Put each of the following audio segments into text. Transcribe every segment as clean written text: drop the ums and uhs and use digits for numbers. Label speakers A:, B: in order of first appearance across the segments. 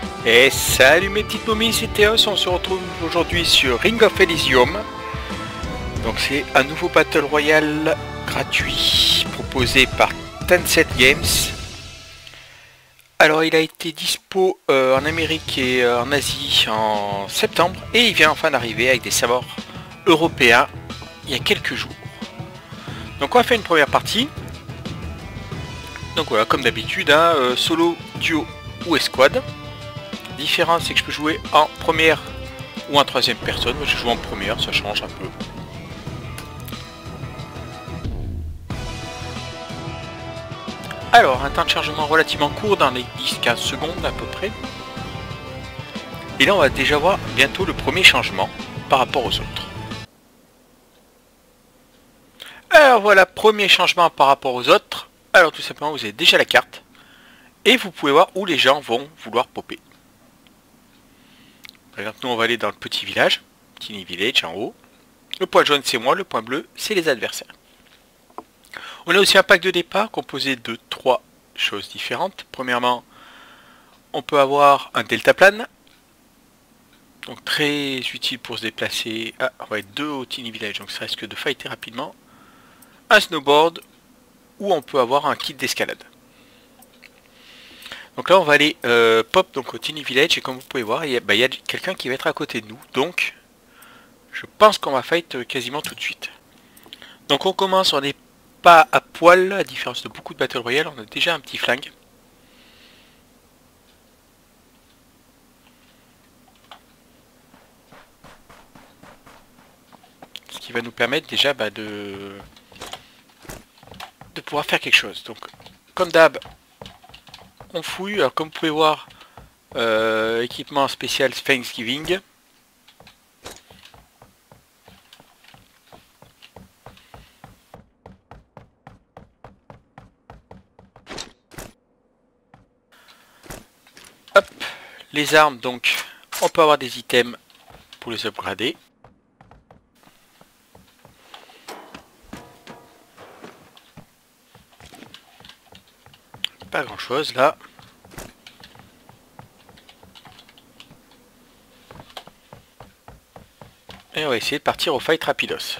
A: Et salut mes petites momies, c'est Théos, on se retrouve aujourd'hui sur Ring of Elysium. Donc c'est un nouveau Battle Royale gratuit proposé par Tencent Games. Alors il a été dispo en Amérique et en Asie en septembre et il vient enfin d'arriver avec des serveurs européens il y a quelques jours. Donc on va faire une première partie. Donc voilà, comme d'habitude, solo, duo ou escouade. La différence c'est que je peux jouer en première ou en troisième personne. Moi je joue en première, ça change un peu. Alors, un temps de chargement relativement court dans les 10-15 secondes à peu près. Et là on va déjà voir bientôt le premier changement par rapport aux autres. Alors voilà, premier changement par rapport aux autres. Alors tout simplement vous avez déjà la carte. Et vous pouvez voir où les gens vont vouloir popper. Par exemple nous on va aller dans le petit village. Tiny Village en haut. Le point jaune c'est moi, le point bleu c'est les adversaires. On a aussi un pack de départ composé de 3 choses différentes. Premièrement, on peut avoir un deltaplane. Donc très utile pour se déplacer. Ah, on va être 2 au Tiny Village, donc ça risque de fighter rapidement. Un snowboard, ou on peut avoir un kit d'escalade. Donc là on va aller pop donc au Tiny Village et comme vous pouvez voir, il y a quelqu'un qui va être à côté de nous. Donc je pense qu'on va fight quasiment tout de suite. Donc on commence, on n'est pas à poil, à différence de beaucoup de Battle Royale, on a déjà un petit flingue. Ce qui va nous permettre déjà de pouvoir faire quelque chose. Donc comme d'hab, on fouille. Alors comme vous pouvez voir, équipement spécial Thanksgiving. Hop, les armes, donc on peut avoir des items pour les upgrader. Pas grand chose là. Et on va essayer de partir au fight rapidos.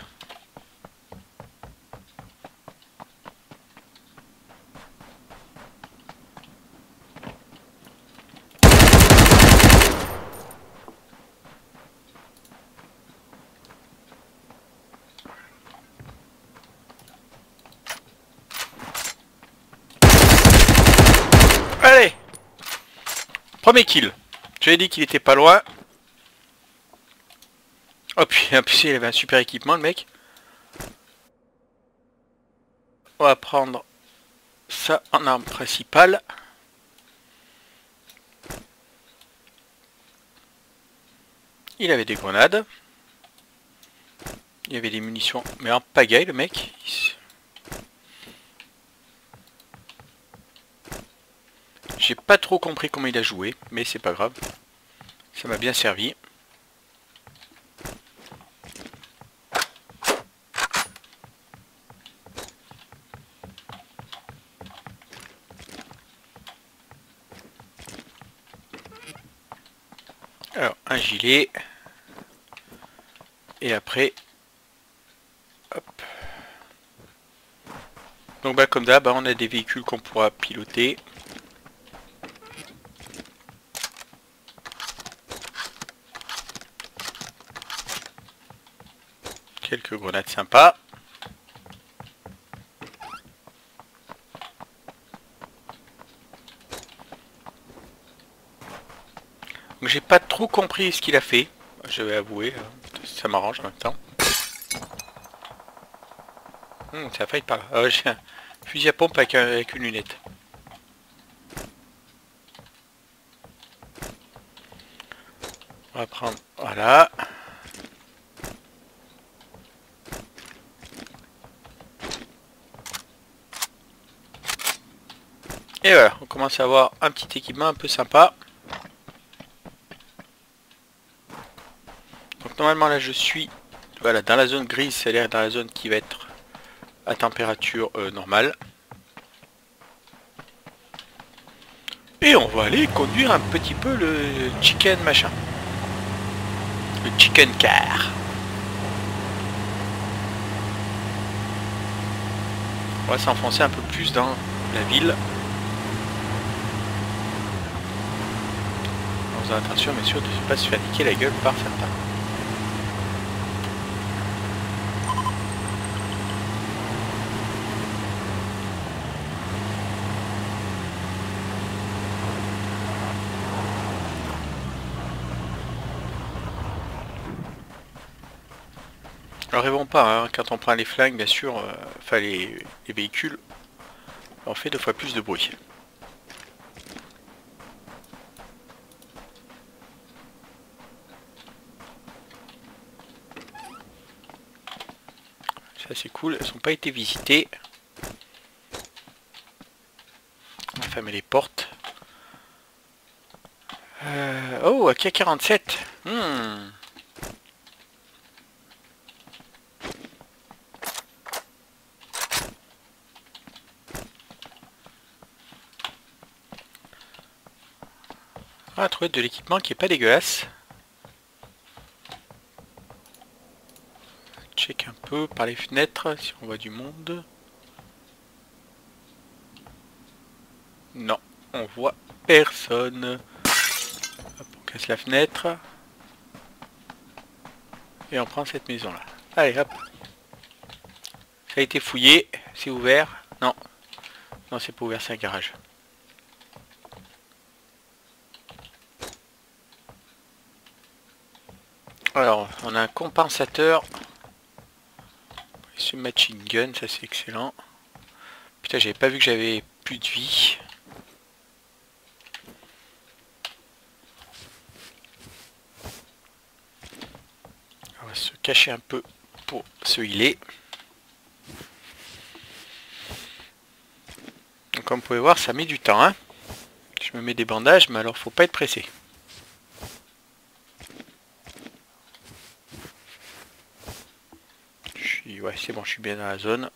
A: Allez, premier kill. J'avais dit qu'il était pas loin. Oh puis en plus il avait un super équipement le mec. On va prendre ça en arme principale. Il avait des grenades. Il y avait des munitions, mais en pagaille le mec. J'ai pas trop compris comment il a joué, mais c'est pas grave. Ça m'a bien servi. Alors, un gilet. Et après... Hop. Donc bah comme d'hab, on a des véhicules qu'on pourra piloter. Quelques grenades sympas. Donc j'ai pas trop compris ce qu'il a fait. Je vais avouer, ça m'arrange en même temps. Ça fight par là. J'ai un fusil à pompe avec une lunette. On va prendre... Voilà. Et voilà, on commence à avoir un petit équipement un peu sympa. Donc normalement là je suis voilà, dans la zone grise, c'est-à-dire dans la zone qui va être à température normale. Et on va aller conduire un petit peu le chicken machin. Le chicken car. On va s'enfoncer un peu plus dans la ville. En faisant attention bien sûr de ne pas se faire niquer la gueule par certains. Alors rêvons pas, hein, quand on prend les flingues bien sûr, enfin les véhicules, on fait 2 fois plus de bruit. Ça c'est cool, elles n'ont pas été visitées. On va fermer les portes. Oh, AK-47. On va trouver de l'équipement qui est pas dégueulasse. Check un peu par les fenêtres si on voit du monde. Non, on voit personne. Hop, on casse la fenêtre. Et on prend cette maison là. Allez hop. Ça a été fouillé. C'est ouvert. Non. Non, c'est pas ouvert, c'est un garage. Alors, on a un compensateur. Ce machine gun, ça c'est excellent. Putain, j'avais pas vu que j'avais plus de vie. On va se cacher un peu pour se healer. Donc comme vous pouvez voir, ça met du temps, hein. Je me mets des bandages, mais alors faut pas être pressé. Ouais, c'est bon, je suis bien dans la zone.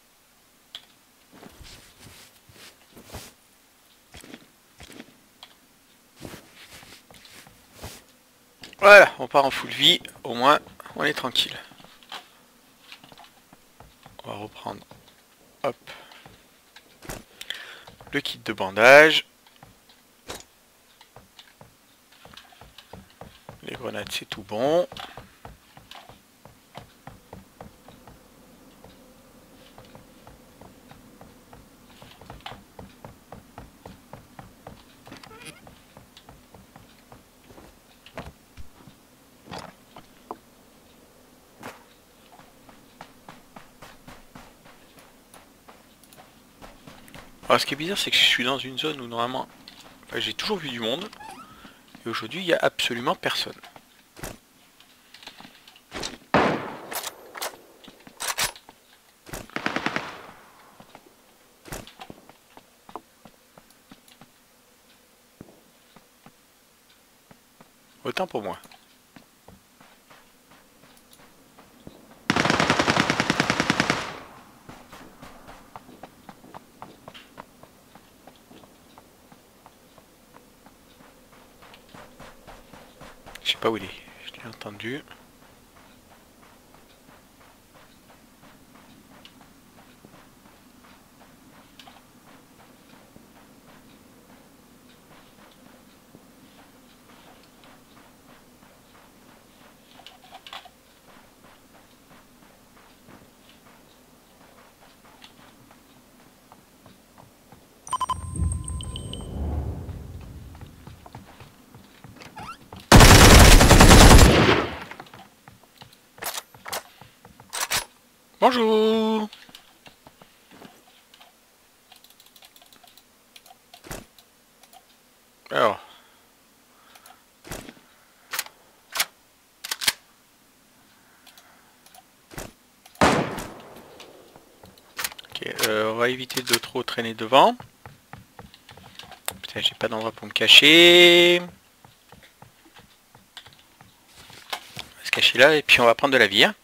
A: Voilà, on part en full vie, au moins on est tranquille. On va reprendre, hop, le kit de bandage. Les grenades c'est tout bon. Alors ce qui est bizarre c'est que je suis dans une zone où normalement, enfin, j'ai toujours vu du monde. Et aujourd'hui il n'y a absolument personne. Autant pour moi. Je sais pas où il est, je l'ai entendu. Bonjour. Alors. Ok, on va éviter de trop traîner devant. Putain, j'ai pas d'endroit pour me cacher. On va se cacher là et puis on va prendre de la vie. Hein.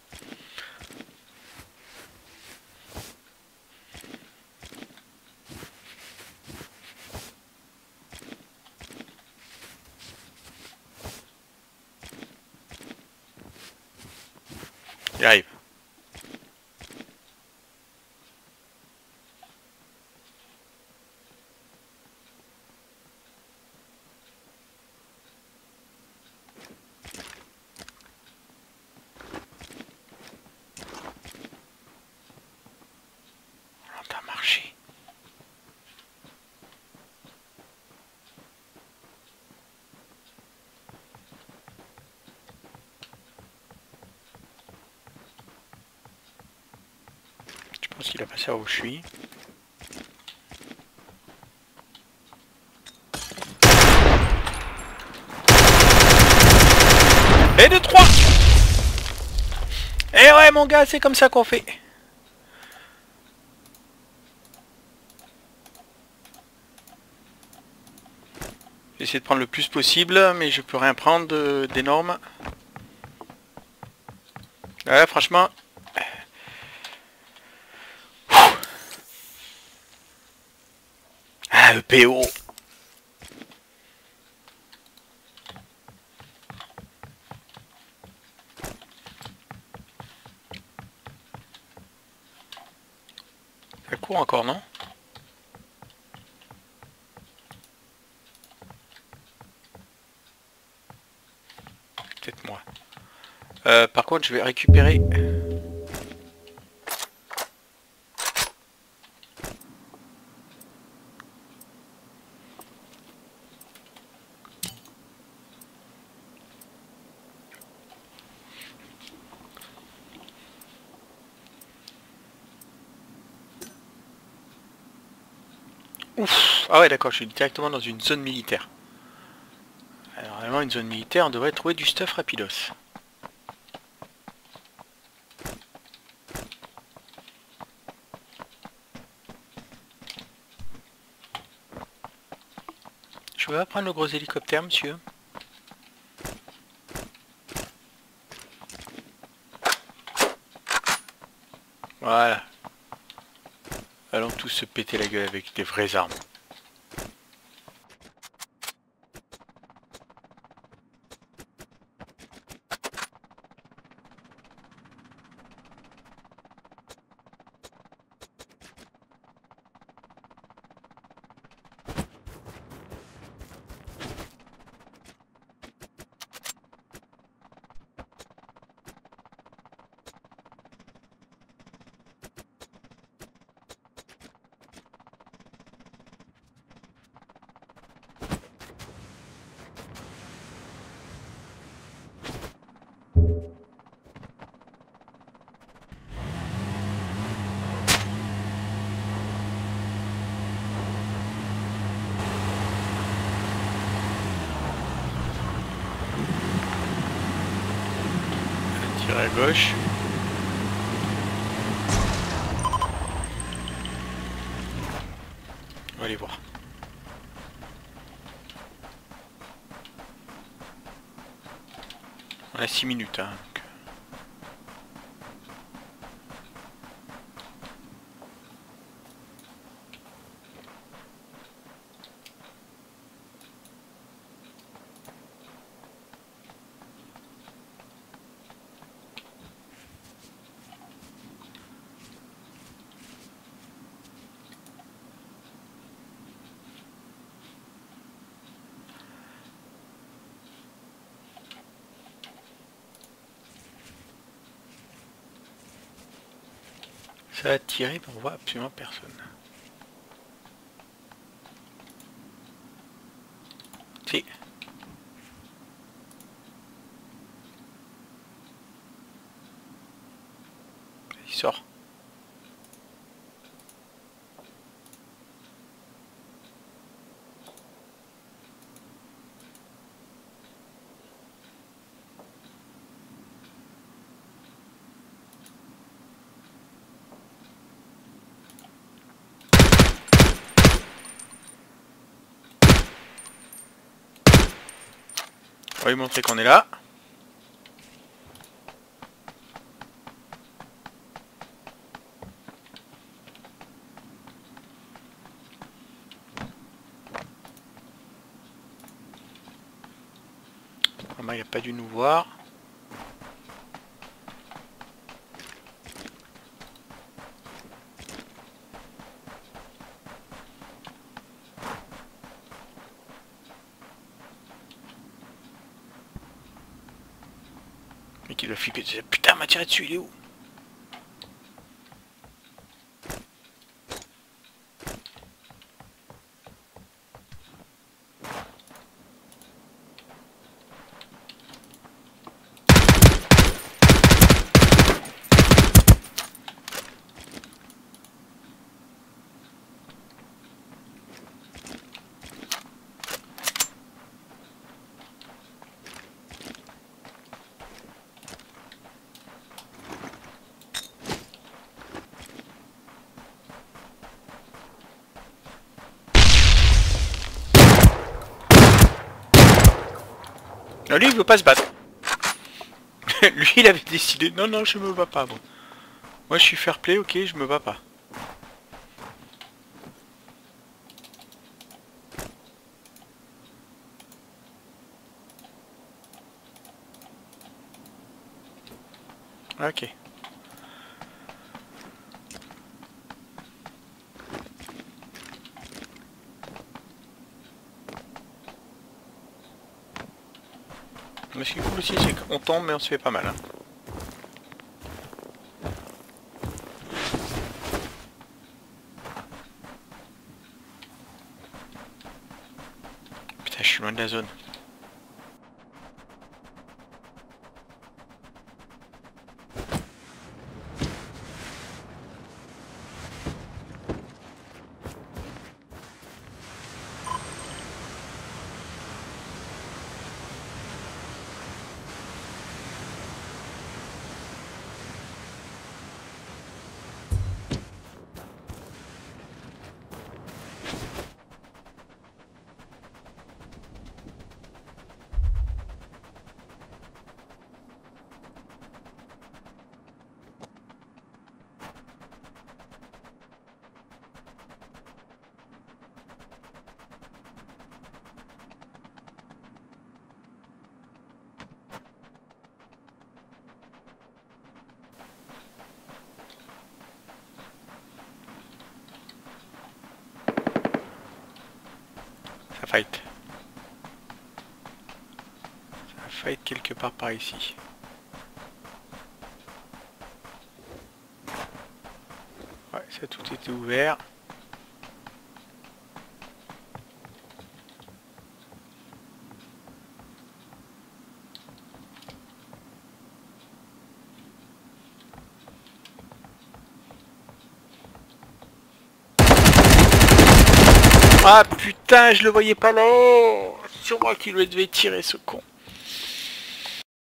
A: J'arrive. On a marché. Je pense qu'il a passé où je suis. Et de 3. Et ouais mon gars, c'est comme ça qu'on fait. J'essaie de prendre le plus possible, mais je peux rien prendre d'énorme. Ouais, franchement. Ah, EPO. Ça court encore, non? Peut-être moi. Par contre, je vais récupérer... Ouf. Ah ouais, d'accord, je suis directement dans une zone militaire. Alors, normalement, une zone militaire, on devrait trouver du stuff rapidos. Je vais prendre le gros hélicoptère, monsieur. Voilà. Allons tous se péter la gueule avec des vraies armes. Tirer à gauche. On va aller voir. On a 6 minutes, hein. Donc. Ça a tiré, mais on voit absolument personne. Si. Il sort. On va lui montrer qu'on est là. Vraiment, il n'a pas dû nous voir. Et qui doit flipper. Putain, m'a tiré dessus, il est où? Non, lui il veut pas se battre. Lui il avait décidé, non non je me bats pas moi. Moi je suis fair play, ok, je me bats pas. Ok. Mais ce qui est cool aussi c'est qu'on tombe mais on se fait pas mal hein. Putain je suis loin de la zone. Ça fight. Ça fight quelque part par ici. Ouais, ça tout était ouvert. Ah putain, je le voyais pas là. C'est sur moi qui lui devait tirer ce con.